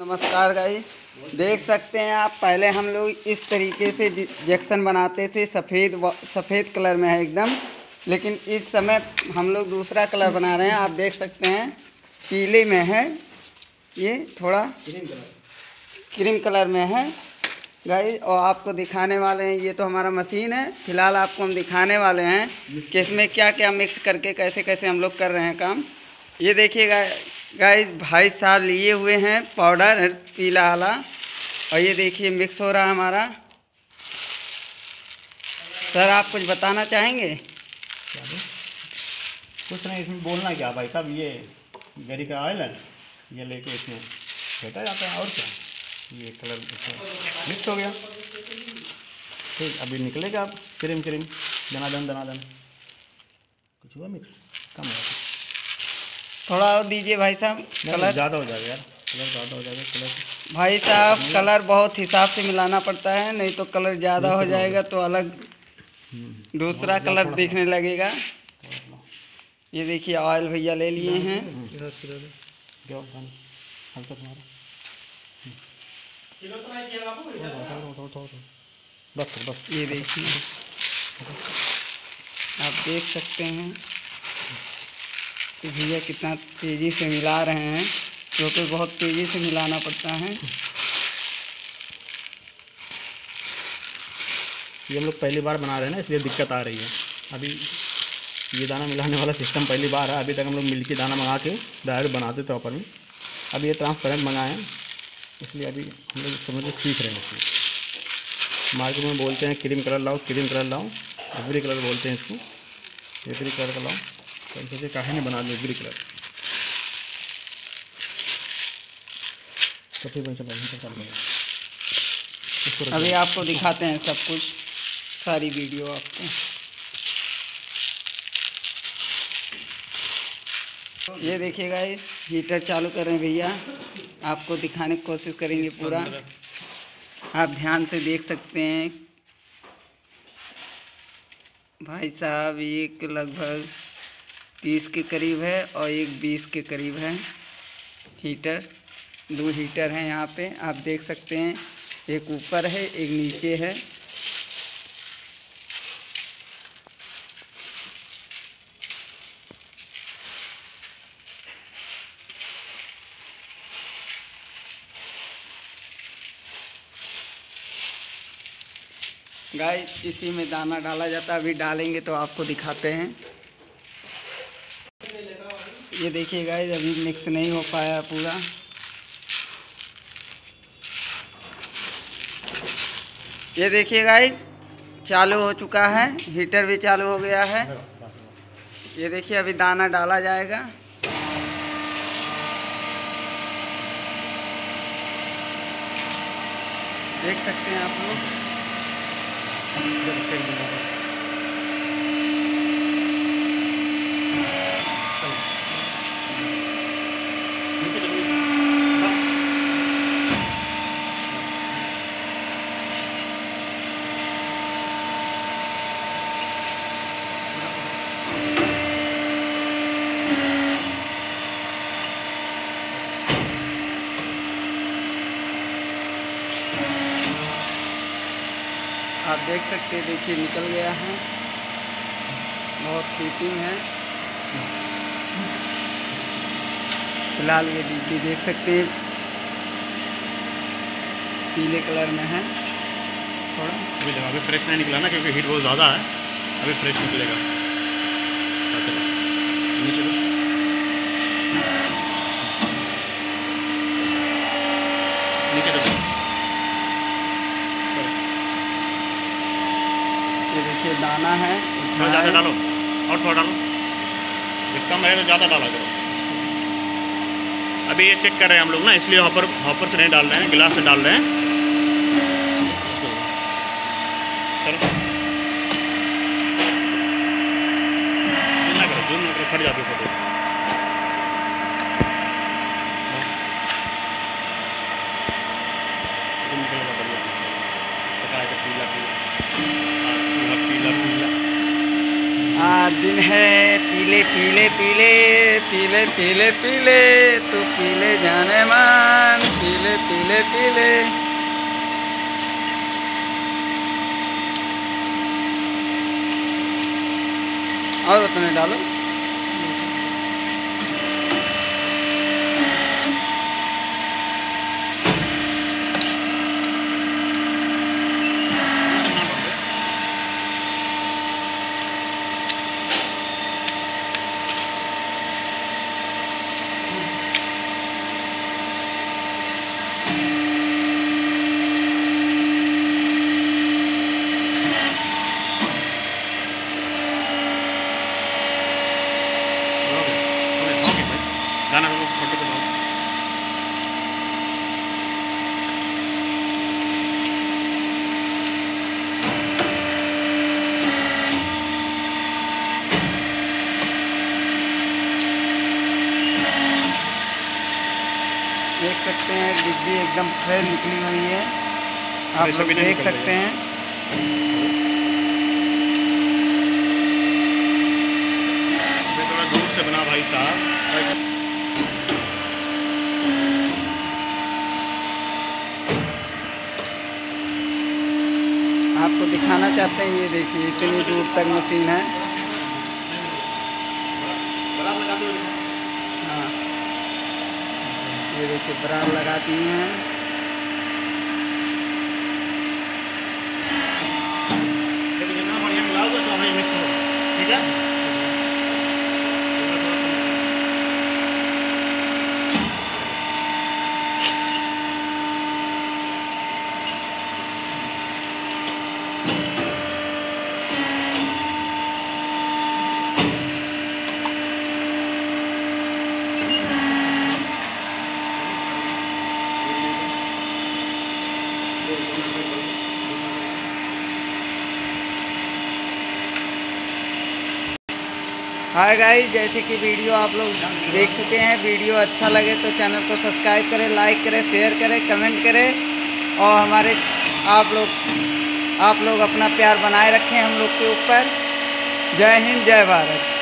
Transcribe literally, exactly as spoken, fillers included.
नमस्कार गाइस, देख सकते हैं आप। पहले हम लोग इस तरीके से जैक्सन बनाते थे, सफ़ेद सफ़ेद कलर में है एकदम। लेकिन इस समय हम लोग दूसरा कलर बना रहे हैं। आप देख सकते हैं पीले में है, ये थोड़ा क्रीम कलर क्रीम कलर में है गाइस। और आपको दिखाने वाले हैं, ये तो हमारा मशीन है। फ़िलहाल आपको हम दिखाने वाले हैं कि इसमें क्या क्या मिक्स करके कैसे कैसे हम लोग कर रहे हैं काम। ये देखिएगा गाइस, भाई साहब लिए हुए हैं पाउडर पीला वाला, और ये देखिए मिक्स हो रहा है हमारा। सर आप कुछ बताना चाहेंगे? कुछ नहीं, इसमें बोलना क्या भाई साहब, ये गरी का ऑयल है, ये लेके इसमें फेंटा जाता है और क्या। ये कलर मिक्स हो गया, ठीक। अभी निकलेगा आप क्रीम क्रीम दनादन दनादन। कुछ हुआ मिक्स, कम हो थोड़ा और दीजिए भाई साहब। कलर ज़्यादा हो जाएगा यार, कलर ज़्यादा हो जाएगा। कलर भाई साहब कलर बहुत हिसाब से मिलाना पड़ता है, नहीं तो कलर ज़्यादा हो जाएगा तो अलग दूसरा कलर दिखने लगेगा। ये देखिए ऑयल भैया ले लिए हैं। बस बस ये देखिए, आप देख सकते हैं कि भैया कितना तेज़ी से मिला रहे हैं, क्योंकि बहुत तेज़ी से मिलाना पड़ता है। ये हम लोग पहली बार बना रहे हैं ना, इसलिए दिक्कत आ रही है। अभी ये दाना मिलाने वाला सिस्टम पहली बार है। अभी तक हम लोग मिल्की दाना मंगा के डायरेक्ट बनाते थे ऊपर में। अभी ये ट्रांसपेरेंट मंगाए हैं, इसलिए अभी हम लोग समझ के सीख रहे हैं इसमें। मार्केट में बोलते हैं क्रीम कलर लाओ, क्रीम कलर लाओ, एवरी कलर बोलते हैं इसको, एवरी कलर का लाओ। तो हम सोचे काहे नहीं बना दो एवरी कलर। तो फिर चलो इसको अभी आपको दिखाते हैं सब कुछ, सारी वीडियो आपको। ये देखिएगा, इस हीटर चालू करें भैया, आपको दिखाने की कोशिश करेंगे पूरा। आप ध्यान से देख सकते हैं भाई साहब, एक लगभग तीस के करीब है और एक बीस के करीब है हीटर। दो हीटर हैं यहाँ पे, आप देख सकते हैं। एक ऊपर है, एक नीचे है। गाइस इसी में दाना डाला जाता है, अभी डालेंगे तो आपको दिखाते हैं। ये देखिए गाइस, अभी मिक्स नहीं हो पाया पूरा। ये देखिए गाइस, चालू हो चुका है, हीटर भी चालू हो गया है। ये देखिए अभी दाना डाला जाएगा। देख सकते हैं आप लोग। आप देख सकते हैं, देखिए निकल गया है, बहुत हीटिंग है। फिलहाल ये डिब्बी देख सकते हैं पीले कलर में है थोड़ा। अभी अभी फ्रेश नहीं निकला ना, क्योंकि हीट बहुत ज़्यादा है। अभी फ्रेश निकलेगा। नीचे नीचे दो। ये देखिए दाना है, थोड़ा ज़्यादा डालो और थोड़ा डालो, जब कम रहे तो ज़्यादा डाला करो। अभी ये चेक कर रहे हैं हम लोग ना, इसलिए हॉपर हॉपर से नहीं डाल रहे हैं, गिलास से डाल रहे हैं। चलो जूम ना करो, जूम ना करो, फट जाती है फोटो। निकलेगा बढ़िया, पका है पीला पीला पीला पीला। आज दिन है पीले पीले पीले पीले पीले पीले, तू पीले जाने मान, पीले ले पी ले। और उतने डालो। दाना को फोटो को लाओ। देख सकते हैं डिब्बी एकदम फ्रेश निकली हुई है, आप लोग देख सकते हैं। थोड़ा दूर से बना भाई साहब। आपको दिखाना चाहते हैं, ये देखिए इतनी दूर तक मशीन है। हाँ, ये देखिए बरार लगा दिए हैं। जितना बढ़िया मिलाओगे तो हमें मिक्स होगा, ठीक है। हाय गाइस, जैसे कि वीडियो आप लोग देख चुके हैं, वीडियो अच्छा लगे तो चैनल को सब्सक्राइब करें, लाइक करें, शेयर करें, कमेंट करें और हमारे आप लोग आप लोग अपना प्यार बनाए रखें हम लोग के ऊपर। जय हिंद, जय भारत।